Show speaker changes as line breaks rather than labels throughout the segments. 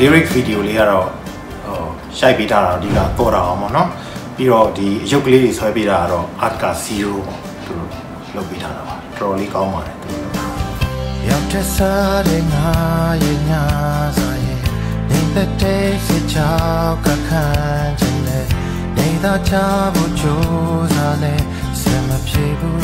lyric video လေးကတော့ရှိုက်ပေးထားတာဒီကပေါ်တာအောင်ပေါ့နော်ပြီးတော့ဒီအရုပ်ကလေးတွေဆွဲပေးတာကတော့ art က0ပေါ့သူတို့လုပ်ပေးထားတာပါတော်တော်လေးကောင်းပါတယ်ရောက်တဲ့စားတဲ့ငါရဲ့ညာစားရဲ့နေတဲ့တဲ့စိတ်ချောက်ကခံခြင်းနဲ့နေတာချဖို့ကြိုးစားလဲစမပြေဘူး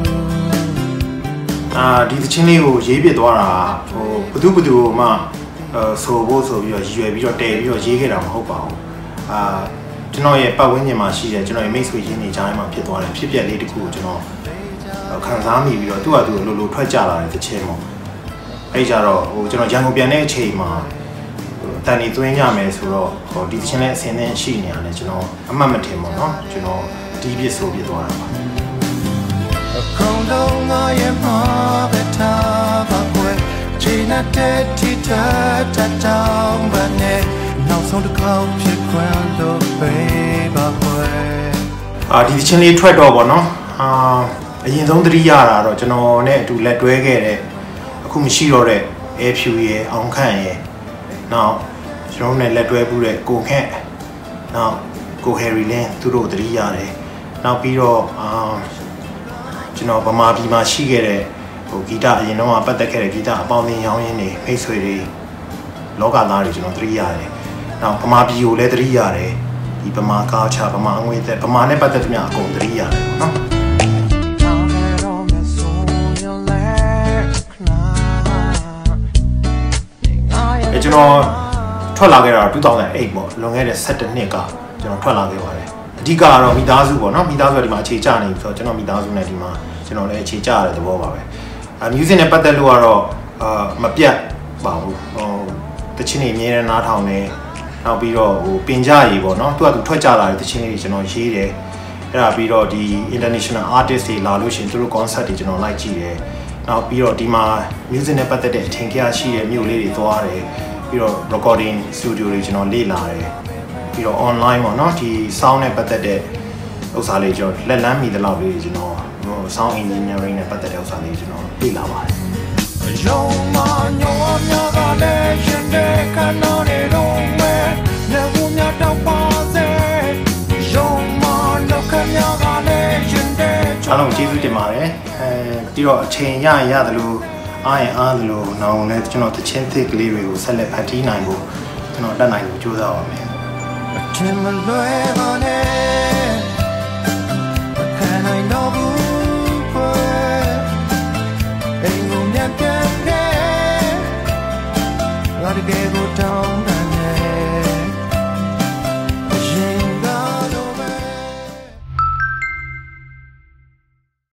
ဒီသချင်းလေးကိုရေးပြသွားတာဘသူမှဆိုဖို့ဆိုပြီးတော့ရွယ်ပြီးတော့တဲပြီးတော့ရေးခဲ့တာမဟုတ်ပါဘူးကျွန်တော်ရဲ့ပတ်ဝန်းကျင်မှာရှိတဲ့ကျွန်တော်ရဲ့မိတ်ဆွေရင်းနေကြတိုင်းမှာဖြစ်သွားတယ်ဖြစ်ပျက်လေးတစ်ခုကိုကျွန်တော်ခံစားမိပြီးတော့သူ့ဟာသူလိုထွက်ကြလာတဲ့သချင်းပေါ့အဲ့ကြတော့ကျွန်တော်ရန်ကုန်ပြန်တဲ့အချိန်မှာတန်နေသွင်းရမယ်ဆိုတော့ဒီသချင်းလေးအစင်းနဲ့ရှိနေရတယ်ကျွန်တော်အမှတ်မထင်ပါတော့ကျွန်တော်ဒီပြစ်ဆိုပြသွားတာပါခုံလုံးငါရဲ့မှာပဲထားပါကွယ်ချိန်နဲ့တီတာတောင်းပါနဲ့နောက်ဆုံးတစ်ခေါက်ဖြစ်ခွင့်လို့ပေးပါကွယ်ဒီချင်းလေးထွက်တော့ပေါ့နော်အရင်ဆုံးသတိရတာတော့ကျွန်တော်နဲ့အတူလက်တွဲခဲ့တဲ့အခုမရှိတော့တဲ့အဲဖြူရဲ့အောင်ခန့်ရဲ့နောက်ကျွန်တော်နဲ့လက်တွဲမှုတဲ့ကိုခန့်နောက်ကိုဟယ်ရီလင်းသူတို့သတိရတယ်နောက်ပြီးတော့ကျွန်တော်ဗမာပြည်မှာရှိခဲ့တဲ့ဂီတအရင်တော့ပတ်သက်ခဲ့တဲ့ဂီတအပေါင်းအသင်းရောင်းရင်းတွေဖိတ်ဆွေတွေလောကသားတွေကျွန်တော်သတိရတယ်။နောက်ဗမာပြည်ကိုလည်းသတိရတယ်။ဒီဗမာကာချာဗမာငွေသက်ဗမာနဲ့ပတ်သက်တဲ့များအကုန်သတိရတယ်နော်။ကျွန်တော်ထွက်လာခဲ့တာ2008ပေါ့လွန်ခဲ့တဲ့17နှစ်ကကျွန်တော်ထွက်လာခဲ့ပါတယ်။အဓိကကတော့မိသားစုပေါ့နော်မိသားစုကဒီမှာအခြေချနေပြီဆိုတော့ကျွန်တော်မိသားစုနဲ့ဒီမှာကျွန်တော်လည်းအခြေချရတဲ့သဘောပါပဲ။ music နဲ့ပတ်သက်လို့ကတော့မပြတ်ပါဘူးတချင်းတွေအမြဲတမ်းနားထောင်နေနောက်ပြီးတော့ပင်ကြရေးပေါ့နော်သူကသူထွက်ကြလာတဲ့တချင်းတွေကျွန်တော်ရေးတယ်အဲ့ဒါပြီးတော့ဒီ international artist တွေလာလို့ရှိရင်သူတို့ concert တွေကျွန်တော်လိုက်ကြည့်တယ်နောက်ပြီးတော့ဒီမှာ music နဲ့ပတ်သက်တဲ့အထင်ကြီးရှိတဲ့မြို့လေးတွေသွားတယ်ပြီးတော့ recording studio တွေကျွန်တော်လေ့လာတယ်ပြီးတော့ online ပေါ့နော်ဒီ sound နဲ့ပတ်သက်တဲ့ဥစ္စာလေးကျွန်တော်လက်လန်းမိတဲ့လောက်လေးကျွန်တော်sound engineering နဲ့ပတ်သက်တဲ့ဥစ္စာလေးကျွန်တော်လေ့လာပါတယ်ရုံမညောများကလည်းရှင်တဲ့ခန္ဓာတွေလုံးမဲ့နေဘူးများတော့ပါစေရုံမလောက်ခများကလည်းရှင်တဲ့အားလုံးကျေးဇူးတင်ပါတယ်ပြီးတော့အချိန်ရရင်ရတယ်လို့အားရင်အားတယ်လို့နောင်လည်းကျွန်တော်တချင်းသစ်ကလေးတွေကိုဆက်လက်ဖန်တီးနိုင်ဖို့ကျွန်တော်တတ်နိုင်လို့ကြိုးစားပါမယ်အထင်မလွဲပါနဲ့ခံနိုင်တော့ဘူးAin't no one can get. Gotta get go down.